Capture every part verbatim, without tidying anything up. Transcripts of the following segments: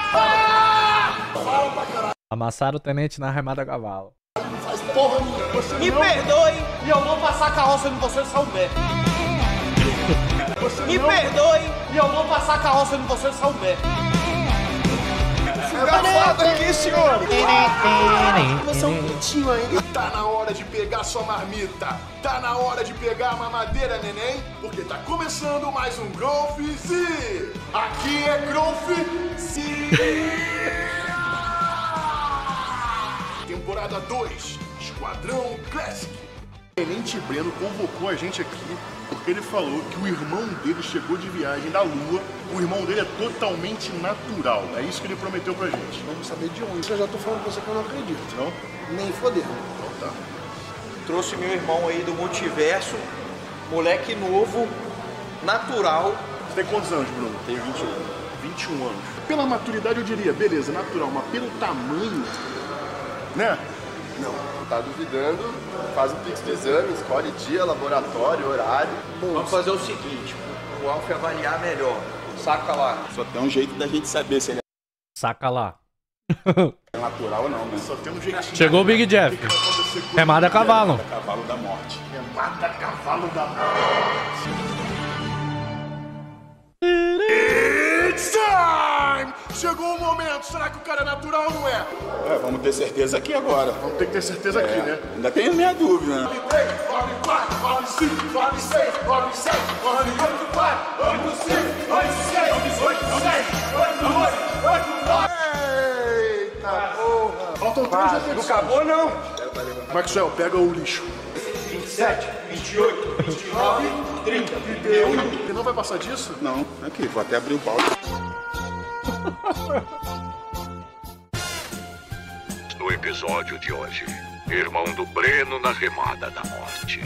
Amassaram o tenente na remada a cavalo. Faz porra nenhuma. Você Me não... perdoe e eu vou passar a carroça em você, Salmé. Me não... perdoe e eu vou passar a carroça em você, Salmé. Engraçado aqui, senhor! Você é um pintinho ainda. Tá na hora de pegar sua marmita. Tá na hora de pegar a mamadeira, neném. Porque tá começando mais um Growth Z. Aqui é Growth Z. Temporada dois, Esquadrão Classic. O Tenente Breno convocou a gente aqui porque ele falou que o irmão dele chegou de viagem da Lua. O irmão dele é totalmente natural. É isso que ele prometeu pra gente. Vamos saber de onde. Eu já tô falando pra você que eu não acredito. Não? Nem fodendo. Então tá. Trouxe meu irmão aí do multiverso, moleque novo, natural. Você tem quantos anos, Bruno? Tenho vinte e um. vinte e um anos. Pela maturidade eu diria, beleza, natural, mas pelo tamanho, né? Não. Tá duvidando, faz um pix do exame, escolhe dia, laboratório, horário. Bom, vamos fazer o seguinte, o Alf avaliar melhor. Saca lá. Só tem um jeito da gente saber se ele Saca lá. é natural ou não, né? Só tem um jeitinho. Chegou o Big Jeff. O que que vai acontecer com Remada a ele? cavalo. Cavalo da morte. Remada a cavalo da morte. It's time! Chegou o momento. Será que o cara é natural ou não é? É, vamos ter certeza aqui agora. Vamos ter que ter certeza aqui, né? Ainda tenho minha dúvida, né? nove três, nove quatro, nove cinco, nove seis, nove sete, nove oito quatro, oito cinco, oito seis, oito sete, oito oito, oito nove. Eita porra! Faltam três repetições. Não acabou, não? Maxwell, pega o lixo. vinte e sete, vinte e oito, vinte e nove, trinta, trinta e um. Você não vai passar disso? Não, aqui, vou até abrir o pau. No episódio de hoje, irmão do Breno na remada da morte.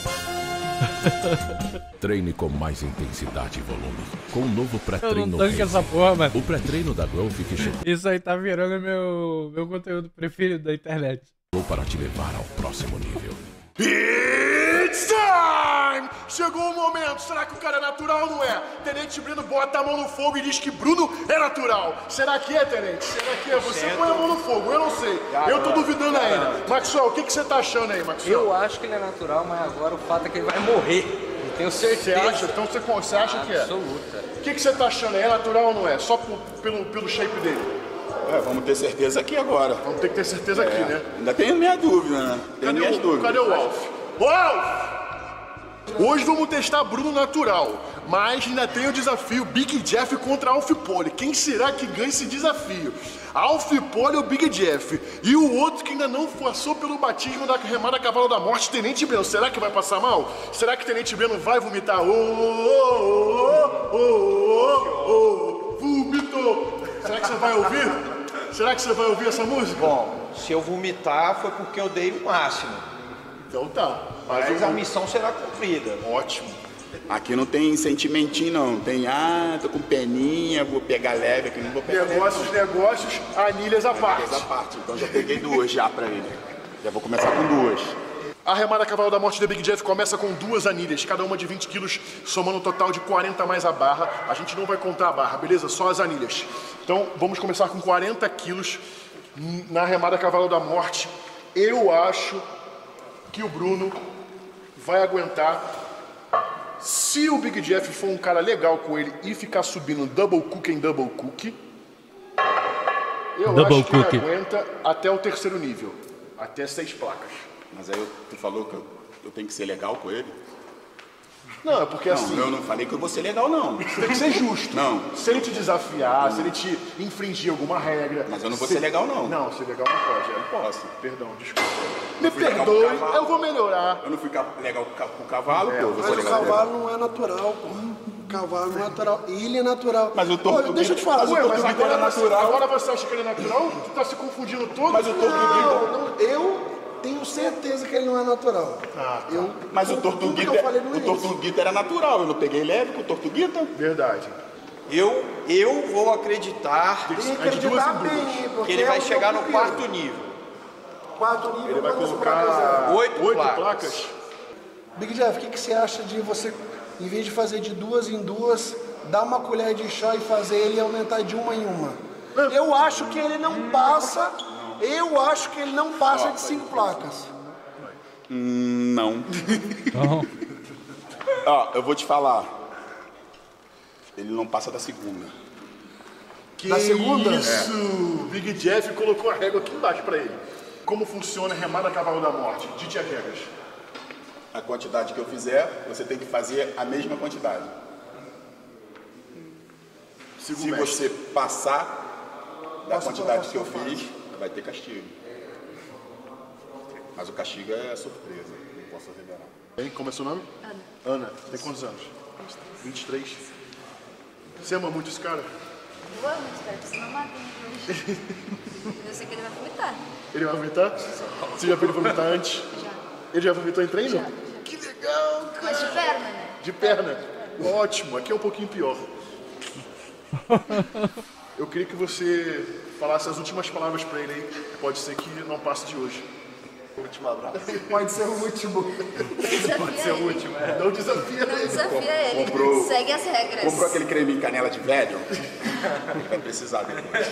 Treine com mais intensidade e volume. Com o novo Eu pré-treino não tanco Race. essa porra, mano. O pré-treino da Growth que chegou Isso aí tá virando meu, meu conteúdo preferido da internet. para te levar ao próximo nível. It's time! Chegou o momento. Será que o cara é natural ou não é? Tenente Breno bota a mão no fogo e diz que Bruno é natural. Será que é, Tenente? Será que é? Você põe a mão no fogo, eu não sei. Eu tô duvidando ainda. Maxwell, o que, que você tá achando aí, Maxwell? Eu acho que ele é natural, mas agora o fato é que ele vai morrer. Eu tenho Você certeza. acha? Então você, você acha que é? Absoluta. O que, que você tá achando aí? É natural ou não é? Só por- pelo, pelo shape dele? É, vamos ter certeza aqui agora. Vamos ter que ter certeza aqui, né? Ainda tenho minha dúvida, né? Tenho Cadê minhas o, dúvidas. cadê o Alf? Ô, Alf! Hoje vamos testar Bruno natural, mas ainda tem o desafio Big Jeff contra Alf Poli. Quem será que ganha esse desafio? Alf Poli ou Big Jeff? E o outro que ainda não passou pelo batismo da remada Cavalo da Morte, Tenente Breno. Será que vai passar mal? Será que Tenente Breno vai vomitar? Ô, ô, ô, ô, ô, vomitou! Será que você vai ouvir? Será que você vai ouvir essa música? Bom, se eu vomitar foi porque eu dei o máximo. Então tá. Mas eu a vou- missão será cumprida. Ótimo. Aqui não tem sentimentinho, não. Tem, ah, tô com peninha, vou pegar leve aqui, não vou pegar Negócios, negócios, anilhas à parte. Essa parte. Então já peguei duas já pra ele. Já vou começar com duas. A remada Cavalo da Morte da Big Jeff começa com duas anilhas, cada uma de vinte quilos, somando um total de quarenta mais a barra. A gente não vai contar a barra, beleza? Só as anilhas. Então, vamos começar com quarenta quilos na remada Cavalo da Morte. Eu acho que o Bruno vai aguentar. Se o Big Jeff for um cara legal com ele e ficar subindo double cook em double cook, eu Double acho que cook. ele aguenta até o terceiro nível, até seis placas. Mas aí eu- tu falou que eu, eu tenho que ser legal com ele? Não, é porque Não, assim, eu não falei que eu vou ser legal, não. tem que ser justo. Não. Se ele te desafiar, se ele te infringir alguma regra... Mas eu não vou se- ser legal, não. Não, ser legal não pode. É. Não posso. Perdão, desculpa. Me fui legal perdoe, pro cavalo. eu vou melhorar. Eu não fui ca- legal com o ca- com o cavalo, pô. Eu vou ser Mas o legal com ele. cavalo não é natural, pô. O cavalo não é natural. Ele é natural. Mas o Ô, tortuguito- deixa eu te falar. Mas o Ué, mas tortuguito agora, era você, natural. agora você acha que ele é natural? Tu tá se confundindo todo? Mas o tortuguito... Não, não, eu tenho certeza que ele não é natural. Ah, tá. Eu, Mas o tudo que tortuguito, eu falei no o início. tortuguito era natural. Eu não peguei leve com o tortuguito. Verdade. Eu, eu vou acreditar Tem que É de duas acreditar em duas. bem, porque que ele vai é o chegar no primeiro. quarto nível. Quarto nível. Ele vai quantas colocar placas Oito oito placas. placas. é? Big Jeff, o que, que você acha de você, em vez de fazer de duas em duas, dar uma colher de chá e fazer ele aumentar de uma em uma? Eu acho que ele não passa. Eu acho que ele não passa de cinco placas. Hum, não. Não. Ó, eu vou te falar. Ele não passa da segunda. Que Da segunda? isso! Big Jeff colocou a régua aqui embaixo pra ele. Como funciona a remada a cavalo da morte? Dite as regras. A quantidade que eu fizer, você tem que fazer a mesma quantidade. Siga o Se mestre. você passar da Passa quantidade pela que eu próxima fiz, vai ter castigo. Mas o castigo é surpresa, não posso revelar. Bem, como é seu nome? Ana. Ana, tem quantos anos? vinte e três. Você ama muito esse cara? Eu amo, espero que você não mate ele. Eu sei que ele vai vomitar. Ele vai vomitar? Você já viu ele vomitar antes? Já. Ele já vomitou em treino? Já, já. Que legal, cara! Mas de perna, né? De perna? Ótimo, aqui é um pouquinho pior. Eu queria que você falasse as últimas palavras pra ele aí. Pode ser que não passe de hoje. Último abraço. Pode ser o último. Desafia Ser o ele. último, é. Não desafia Não ele. desafia ele. Comprou- Segue as regras. Comprou aquele creme em canela de velho? Vai precisar depois.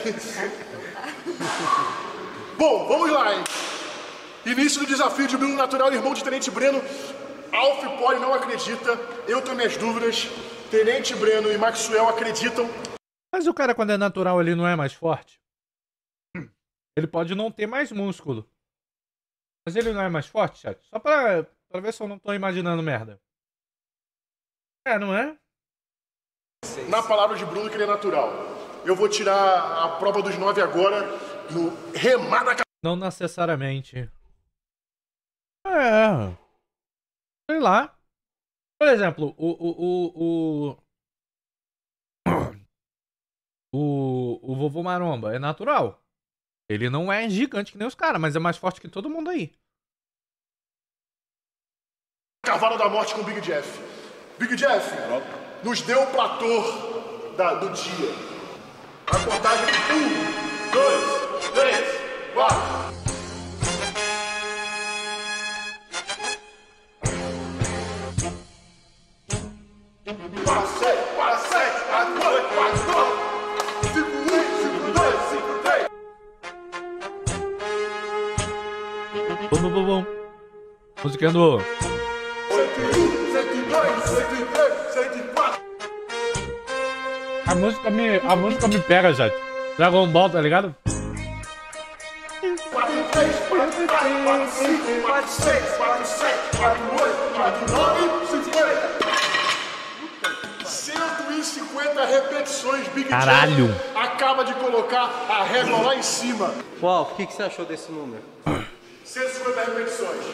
Bom, vamos lá, hein? Início do desafio de Bruno Natural, irmão de Tenente Breno. Alf Poli não acredita. Eu tenho minhas dúvidas. Tenente Breno e Maxwell acreditam. Mas o cara, quando é natural, ele não é mais forte? Ele pode não ter mais músculo. Mas ele não é mais forte, chat? Só pra, pra ver se eu não tô imaginando merda. É, não é? Na palavra de Bruno que ele é natural. Eu vou tirar a prova dos nove agora no remada. Não necessariamente. É. Sei lá. Por exemplo, o. O. O. O, o, o vovô Maromba é natural. Ele não é gigante que nem os caras, mas é mais forte que todo mundo aí. Cavalo da Morte com o Big Jeff. Big Jeff, nos deu o platô da- do dia. A contagem um, dois, três, quatro. quatro, seis, quatro, sete, quatro, oito, quatro, nove, cinco, um, cinco, dois, cinco, três. Bum, bum, bum, bum. Música do. cento e um, cento e dois, cento e três, cento e quatro. A música me, a música me pega, gente. Dragon Ball, tá ligado? quatro, três, quatro, quatro, quatro, cinco, quatro, seis, quatro, sete, quatro, oito, quatro, nove, cinquenta. cento e cinquenta repetições, Big Caralho. Jeff acaba de colocar a régua lá em cima. Uau, o que, que você achou desse número? cento e cinquenta repetições.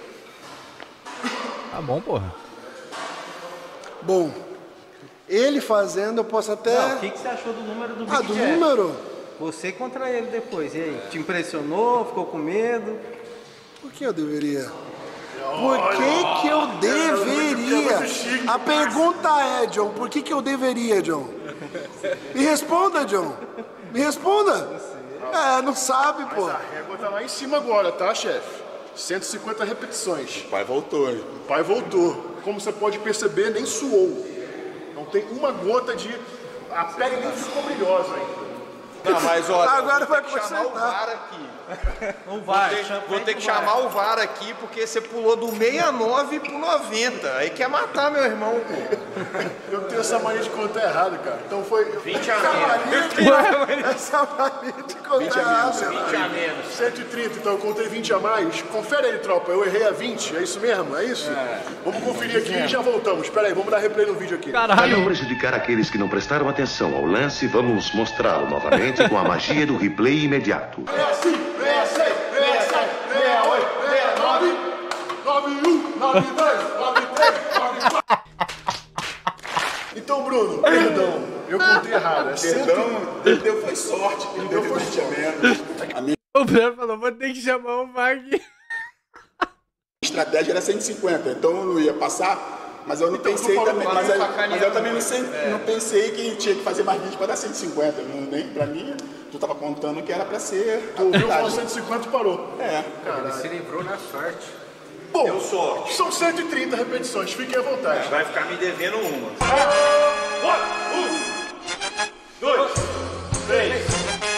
Tá bom, porra. Bom, ele fazendo, eu posso até. Não, o que, que você achou do número do Big Ah, do Jeff? número? Você contra ele depois, e aí? Te impressionou? Ficou com medo? Por que eu deveria? Por que que eu deveria? A pergunta é, John, por que que eu deveria, John? Me responda, John. Me responda. É, não sabe, pô. A régua tá lá em cima agora, tá, chefe? cento e cinquenta repetições. O pai voltou. O pai voltou. Como você pode perceber, nem suou. Não tem uma gota de... A pele nem ficou brilhosa ainda. Não, mas olha, Agora vai vou ter que chamar o consertar. V A R aqui. Não vai. Vou ter, vou ter que chamar o V A R aqui, porque você pulou do sessenta e nove pro noventa. Aí quer matar meu irmão, pô. Eu tenho essa mania de contar errado, cara. Então foi... vinte a menos. Essa mania de contar errado. vinte a menos. cento e trinta, então eu contei vinte a mais. Confere aí, tropa. Eu errei a vinte. É isso mesmo? É isso? Vamos conferir aqui e já voltamos. Espera aí, vamos dar replay no vídeo aqui. Para Caralho. não prejudicar aqueles que não prestaram atenção ao lance, vamos mostrá-lo novamente com a magia do replay imediato. sessenta e cinco, sessenta e seis, sessenta e sete, sessenta e oito, sessenta e nove, noventa e um, noventa e dois, noventa e três, noventa e quatro. Então, Bruno, perdão. Eu contei errado. É cento... Perdão, perdeu foi sorte. Perdeu foi sorte. A minha O Breno falou, vou ter que chamar o Mag. estratégia era cento e cinquenta, então eu não ia passar. Mas eu não Então, pensei tu falou também, pra mas, mim, eu- sacaneando mas eu também não, muito. sei, não pensei que tinha que fazer mais vinte para dar cento e cinquenta. Não, nem pra mim, tu tava contando que era pra ser. Tu ouviu falar metade. cento e cinquenta e parou. É. Se livrou na sorte. Bom, Deu sorte. são cento e trinta repetições. Fiquem à vontade. Vai ficar me devendo uma. Um, dois, três,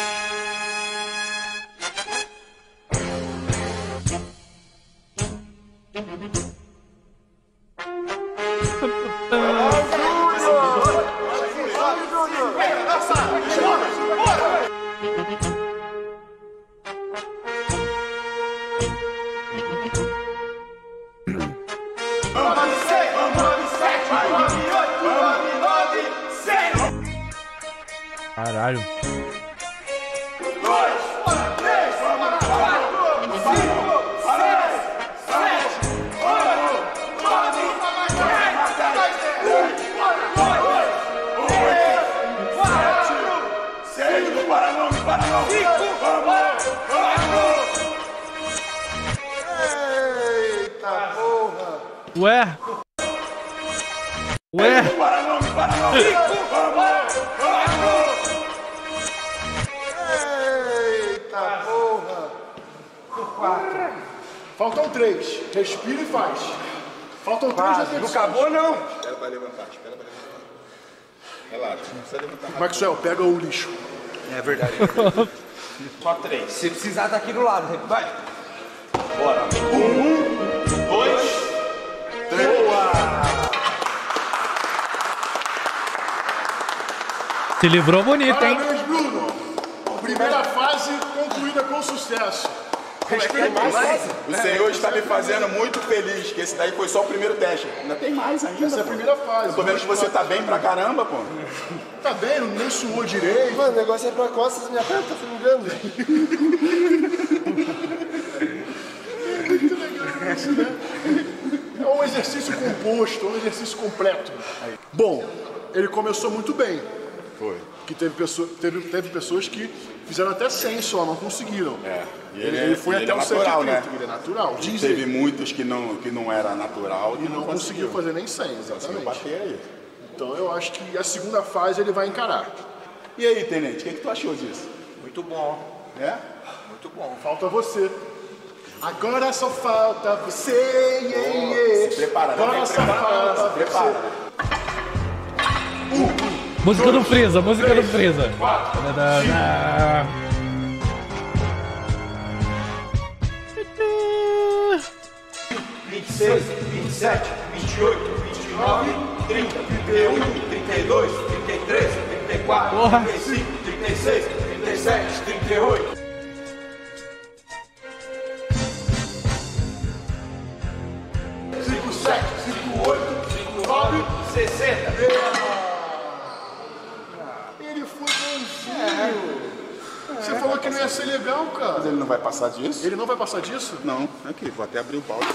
Caralho. Eita porra! Ué? Ué? Eita porra! Faltam três. Respira e faz. Faltam três repetições. Não acabou, não? Espera pra levantar, espera pra levantar. Relaxa, não precisa levantar rápido. Maxwell, pega o lixo. É verdade. Só três. Se precisar, tá aqui do lado. Vai. Bora. Um, dois, três. Boa! Se livrou bonito, hein? Parabéns, Bruno. Primeira fase concluída com sucesso. Respira mais. O senhor está me fazendo muito feliz, que esse daí foi só o primeiro teste. Ainda tem mais ainda. Essa é a primeira fase. Eu tô vendo que você tá bem pra caramba, pô. Tá bem, nem suou direito. Mano, o negócio é pra costas, minha perna tá se ligando. Muito legal isso, né? É um exercício composto, um exercício completo. Bom, ele começou muito bem. Foi. Que teve, pessoa, teve, teve pessoas que fizeram até cem só, não conseguiram. É. E Ele, ele, ele foi ele até é o natural, né? Ele é natural. Diz Teve ele. muitos que não, que não era natural E não conseguiu fazer nem cem, Conseguiu exatamente. bater aí. Então eu acho que a segunda fase ele vai encarar. E aí, Tenente, o que, que tu achou disso? Muito bom. É? Muito bom. Falta você. Agora só falta você. Yeah, yeah. Se prepara, né? Agora Vem só preparando, falta se prepara. você. Música do Freeza, música do Freeza. vinte e seis, vinte e sete, vinte e oito, vinte e nove, trinta, trinta e um, trinta e dois, trinta e três, trinta e quatro, Porra. trinta e cinco, trinta e seis, trinta e sete, trinta e oito. cinco, sete, cinco, oito, cinco, nove, sessenta. Ele foi bonzinho. Você falou que não ia ser legal, Mas cara. ele não vai passar disso? Ele não vai passar disso? Não, aqui, vou até abrir o balde.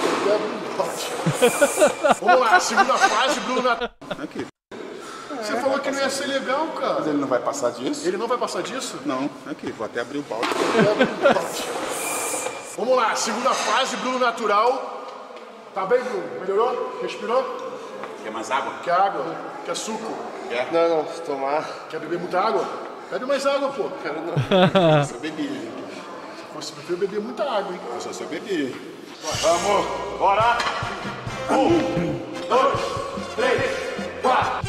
Vamos lá, segunda fase, Bruno. Aqui. Você falou que não ia ser legal, Mas cara. ele não vai passar disso? Ele não vai passar disso? Não, aqui, vou até abrir o balde. Vamos lá, segunda fase, Bruno natural. Tá bem, Bruno? Melhorou? Respirou? Quer mais água? Quer água? Quer suco? Quer? Não, não, se tomar. Quer beber muita água? Bebe mais água, pô. Quero não. Eu bebi. Você prefere beber muita água, hein? Eu só sou bebi. Vamos, bora! Um, dois, três, quatro.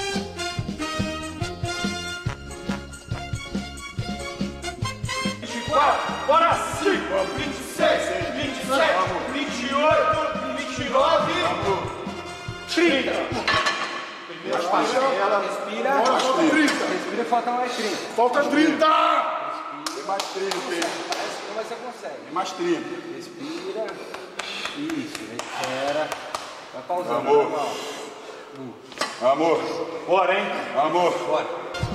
vinte e quatro, bora! cinco, vinte e seis, vinte e sete, vinte e oito, vinte e nove, trinta. Primeira parcela, respira. Falta trinta. Respira, falta mais trinta. Falta trinta! Tem mais trinta, hein? Mas você consegue. Tem mais trinta. Respira. Isso, recupera. Vai pausando. Vamos. normal. Vamos. Bora, hein? Vamos. Bora.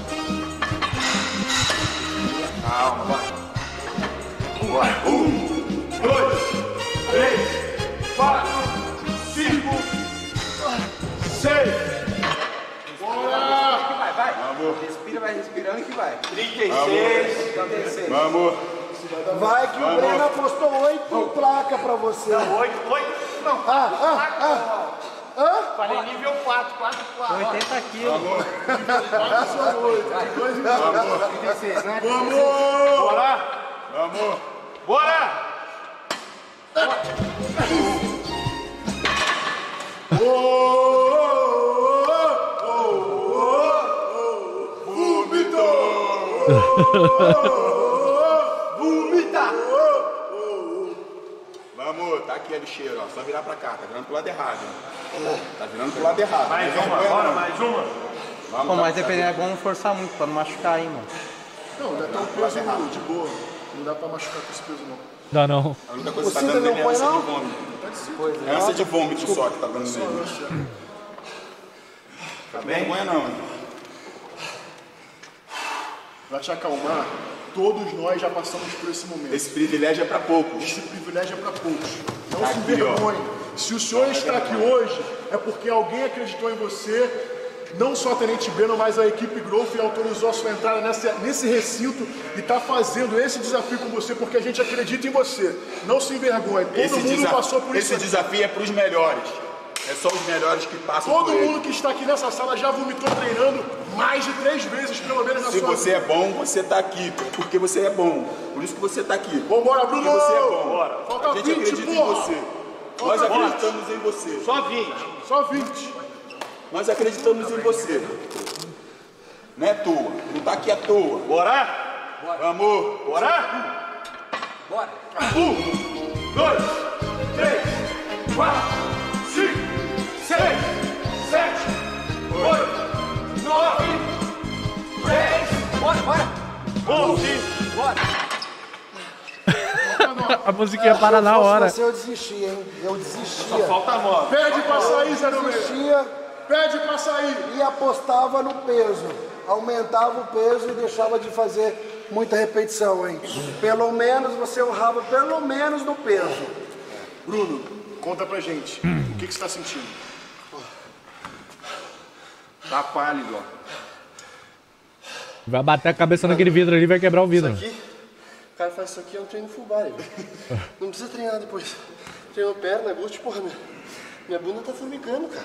Calma, bora. Vai. Um. Dois, três, quatro, cinco, seis. Bora! Vai, vai. Vamos. Respira, vai respirando que vai. trinta e seis, trinta e seis. Vamos. Vai que o Breno apostou oito placas pra você. oito, oito. Não, Ah, ah, ah. Hã? falei nível quatro, quatro, quatro. oitenta quilos. trinta e seis, né? Vamos! Bora! Vamos. Bora! Vomita! Vamos, tá aqui a lixeira, ó. Só virar pra cá, tá virando pro lado errado. Tá virando pro lado errado. Mais Não uma, vergonha, bora, não. mais uma. Vamos, Pô, mas tá, dependendo, tá. é bom forçar muito pra não machucar aí, mano. Não, ainda tá um peso no- de boa. Não dá pra machucar com esse peso, não. Dá não. A única coisa que tá Você dando não nele é põe, ânsia de não? vômito. Pois É ânsia de vômito só que tá dando Só nele. lanche. Tá bem? Vergonha não. Pra te acalmar, todos nós já passamos por esse momento. Esse privilégio é pra poucos. Esse privilégio é para poucos. Não Tá se aqui, envergonhe. Se o senhor está aqui hoje, é porque alguém acreditou em você. Não só a Tenente Breno, mas a equipe Growth e autorizou a sua entrada nessa, nesse recinto e está fazendo esse desafio com você porque a gente acredita em você. Não se envergonhe. Todo Esse, mundo desa- passou por esse isso. desafio é pros melhores. É só os melhores que passam Todo por ele. mundo que está aqui nessa sala já vomitou treinando mais de três vezes, pelo menos na Se sua você vida. é bom, você tá aqui. Porque você é bom. Por isso que você tá aqui. Vambora, Bruno! Porque você é bom. Bora. Falta A gente vinte, acredita porra. em você. Falta Nós vinte. acreditamos em você. Só vinte. Só vinte. Nós acreditamos em você. Não é à toa. Não tá aqui à toa. Bora? Vamos. Bora? Bora. Um, dois, três, quatro, cinco, seis, sete, oito, nove, dez, Bora, bora. onze. Bora. A musiquinha para na hora. Se eu desistir, hein? Eu desistia. Falta nove. Pede pra sair, Zé no meio. Desistia Pede pra sair. e apostava no peso. Aumentava o peso e deixava de fazer muita repetição, hein? Pelo menos você honrava pelo menos no peso. Bruno, conta pra gente. O que, que você tá sentindo? Tá pálido, ó. Vai bater a cabeça naquele vidro ali e vai quebrar o vidro. Aqui, o cara faz isso aqui, é um treino full body, velho. Não precisa treinar depois. Treino perna, glúteo, porra, minha, minha bunda tá formicando, cara.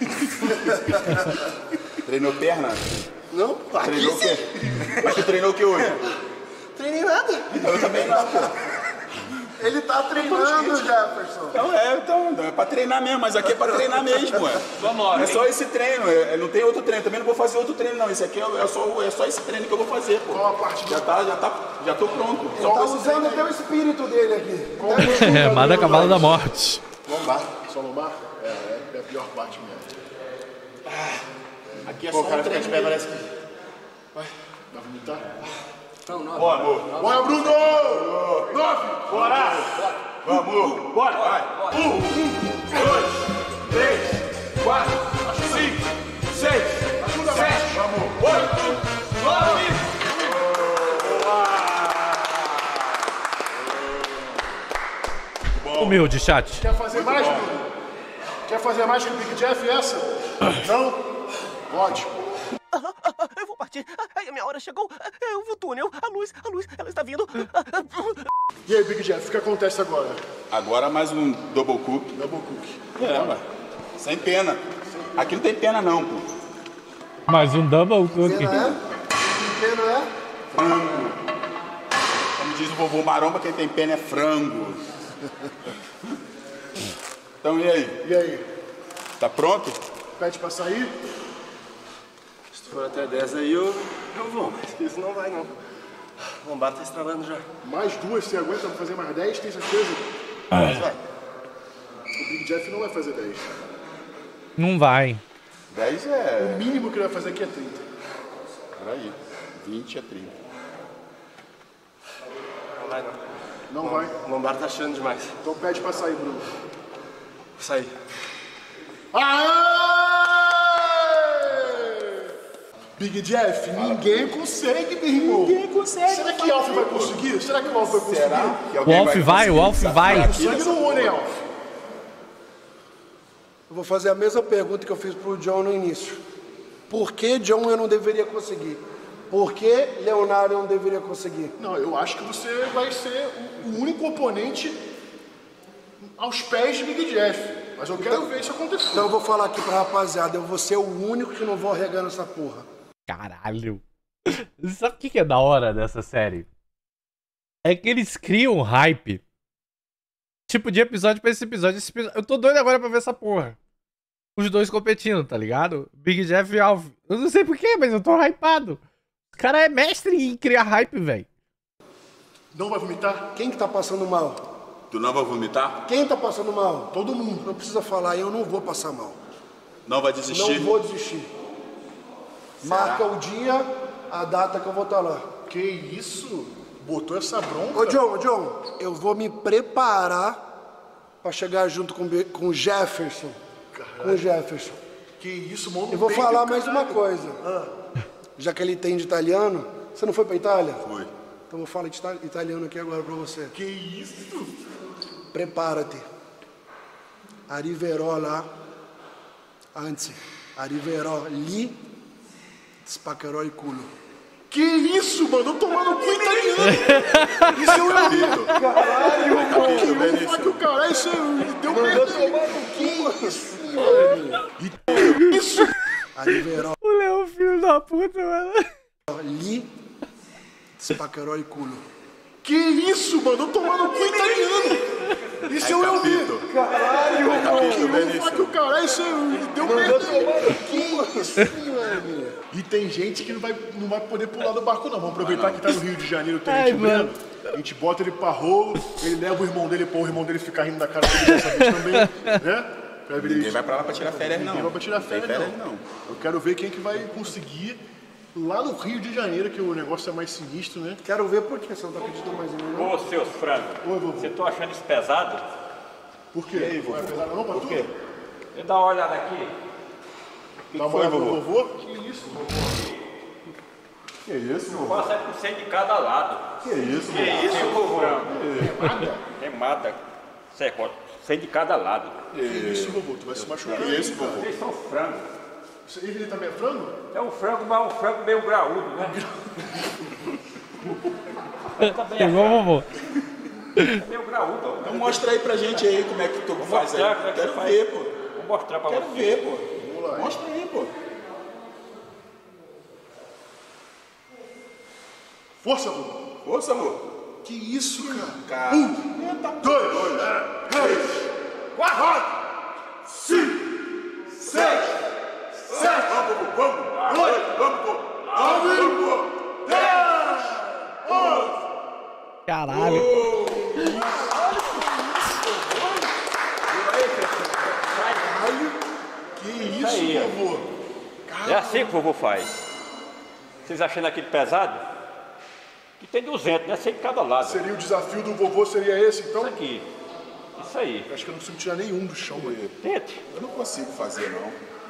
Treinou perna? Não, aqui Treinou o quê? sim. Mas tu treinou o que hoje? Treinei nada. Eu também não, pô. Ele tá treinando, Jefferson. Então é, então, é pra treinar mesmo, mas aqui é pra treinar mesmo, é. Só nove, É só esse treino, é, não tem outro treino, também não vou fazer outro treino não, esse aqui é, é só, é só esse treino que eu vou fazer, pô. Qual a parte Já tá, já tá, já tô pronto. Tá Só esse usando treino até o espírito dele aqui. É, manda cavalo da morte. Lombar. Só lombar? É, é, é a pior parte mesmo. aqui é Pô, só o cara um fica treino de pé, mesmo. parece que... Vai vomitar? Não, não. Bora, amor. Bora, Bruno! Nove! Bora! Vamos! Bora! Vai! Um, dois, três, quatro, cinco, seis, sete, oito, nove. Humilde, chat. Quer fazer mais, Bruno? Quer fazer mais que o Big Jeff essa? Não? Ótimo. Eu vou partir. Ai, a minha hora chegou. Eu vi o túnel. A luz, a luz, ela está vindo. E aí, Big Jeff, o que acontece agora? Agora mais um double cook. Double cook. É, ué. Sem pena. Aqui não tem pena não, pô. Mais um double cook. Pena é? Pena é? Frango. Como diz o vovô Maromba, quem tem pena é frango. Então e aí? E aí? Tá pronto? Pede pra sair? Se tu for até dez aí, eu, eu vou, mas isso não vai, não. O lombar tá estralando já. Mais duas, você aguenta pra fazer mais dez, tem certeza? Mas vai. O Big Jeff não vai fazer dez. Não vai. dez é... O mínimo que ele vai fazer aqui é trinta. Peraí. vinte é trinta. Não vai, não. Não vai. O lombar tá achando demais. Então pede pra sair, Bruno. Vou sair. Aê! Big Jeff, ninguém consegue, meu irmão. Ninguém consegue. Será que o Alf vai conseguir? Será que o Alf vai conseguir? Será que O alguém Alf vai, o Alf vai. Sangue no olho, hein, Alf? Eu vou fazer a mesma pergunta que eu fiz pro John no início. Por que John eu não deveria conseguir? Por que Leonardo eu não deveria conseguir? Não, eu acho que você vai ser o o único oponente aos pés de Big Jeff. Mas eu quero ver isso acontecer. Então eu vou falar aqui pra rapaziada, eu vou ser o único que não vou arregar nessa porra. Caralho. Sabe o que que é da hora dessa série? É que eles criam hype. Tipo, de episódio pra esse episódio. Esse episódio... Eu tô doido agora pra ver essa porra. Os dois competindo, tá ligado? Big Jeff e Alf. Eu não sei porquê, mas eu tô hypado. O cara é mestre em criar hype, velho. Não vai vomitar? Quem que tá passando mal? Tu não vai vomitar? Quem tá passando mal? Todo mundo. Não precisa falar, eu não vou passar mal. Não vai desistir? Não vou desistir. Marca o dia, a data que eu vou estar lá. Que isso? Botou essa bronca? Ô, John, ô, John, eu vou me preparar pra chegar junto com o com o Jefferson. Caralho. Com o Jefferson. Que isso, mano? Eu vou Bem falar do mais caralho. uma coisa. Ah. Já que ele entende italiano, você não foi pra Itália? Foi. Então eu vou falar de ita- italiano aqui agora pra você. Que isso? Prepara-te. Arriverò lá. Anzi, arriverò lì. Spaccherò il culo. Que isso, mano? Eu tomando cu italiano. Isso é o Elito. Caralho, mano. Que ufa que o caralho, isso é... Deu merda. Que isso, mano? Isso. Arriverò O Léo, filho da puta, mano. lì. Spaccherò il culo. Que isso, mano? Eu tomando cu italiano. Isso é o Elito. Caralho, mano. Que ufa que o caralho, isso é... Deu merda. Que isso, mano? E tem gente que não vai, não vai poder pular do barco, não. Vamos aproveitar que tá no Rio de Janeiro o Tenente Breno. A gente bota ele pra rolo, ele leva o irmão dele, pô, o irmão dele ficar rindo da cara dele dessa vez também, né? Pra ver Ninguém isso. vai pra lá pra tirar férias, não. Ninguém vai pra tirar férias, Tem férias, não. não. Eu quero ver quem que vai conseguir lá no Rio de Janeiro, que o negócio é mais sinistro, né? Quero ver por que você não tá pedindo mais um, não? Ô, seus frangos, Oi, vovô. você tá achando isso pesado? Por quê? Aí, não é pesado não pra Por quê? tudo? Deixa eu dar uma olhada aqui. Dá uma olhada no vovô? Que isso, vovô? Que isso, vovô? Passa por cem de cada lado. Que isso, Que vovô? isso, vovô? Remada? Remada. Serrote. cem de cada lado. Que isso, vovô? Tu vai se machucar. Que isso, vovô? Vocês são frangos. Isso aí, ele também é frango? É um frango, mas um frango meio graúdo, né? Mas também é Pegou, vovô. É meio graúdo. ó. Então mostra aí pra gente aí como é que tu Vou faz aí. mostrar como é que Quero faz. ver, pô. Vou mostrar pra Quero você. ver, pô. Mostra aí, pô. Força, vovô. Força, amor. Que isso, cara? Cara. Um, dois, três, quatro, cinco, seis, sete, Vamos, vamos. oito, Vamos, pô. nove, dez, onze. Caralho. Que Isso isso, aí, ó. vovô? É assim que o vovô faz. Vocês achando aquilo pesado? Que tem duzentos, né? cem de cada lado. Seria o desafio do vovô, seria esse, então? Isso aqui. Isso aí. Acho que eu não consigo tirar nenhum do chão, mano. Tente. Eu não consigo fazer, não.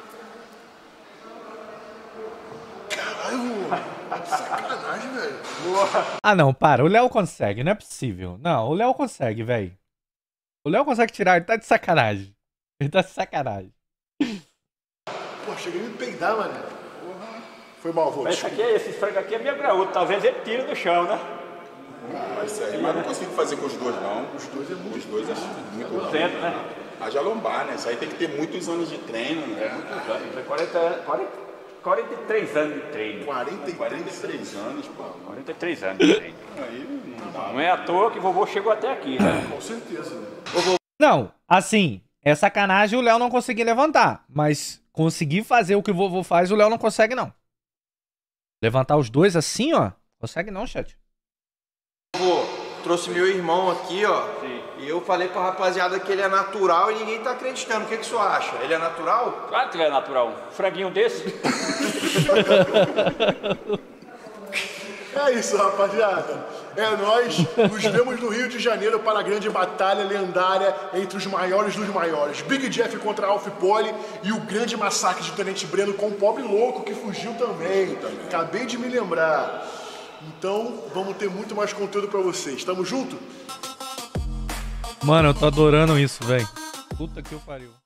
Caralho, vovô. Que sacanagem, velho. Ah, não, para. O Léo consegue, não é possível. Não, o Léo consegue, velho. O Léo consegue tirar, ele tá de sacanagem. Ele tá de sacanagem. Pô, cheguei a me peidar, mano. Foi mal, vô. Mas esse aqui, esse frango aqui é meio graúdo. Talvez ele tire do chão, né? Mas isso aí, mas eu não consigo fazer com os dois, não. Os dois é muito. Os dois é muito não. duzentos, né? Haja lombar, né? Isso aí tem que ter muitos anos de treino, né? Muitos anos. quarenta, quarenta, quarenta e três anos de treino. quarenta e quarenta e três anos, pô. quarenta e três anos de treino. Aí não dá. Não é à toa que o vovô chegou até aqui, né? Com certeza, né? Não, assim, é sacanagem o Léo não conseguir levantar. Mas conseguir fazer o que o vovô faz, o Léo não consegue, não. Levantar os dois assim, ó. Consegue não, chat. Pô, trouxe meu irmão aqui, ó. Sim. E eu falei pra rapaziada que ele é natural e ninguém tá acreditando. O que que você acha? Ele é natural? Claro que ele é natural. Um franguinho desse. É isso, rapaziada. É nóis. Nos vemos no Rio de Janeiro para a grande batalha lendária entre os maiores dos maiores. Big Jeff contra Alf Poli e o grande massacre de Tenente Breno com o pobre louco que fugiu também. Acabei de me lembrar. Então, vamos ter muito mais conteúdo pra vocês. Tamo junto? Mano, eu tô adorando isso, velho. Puta que eu pariu.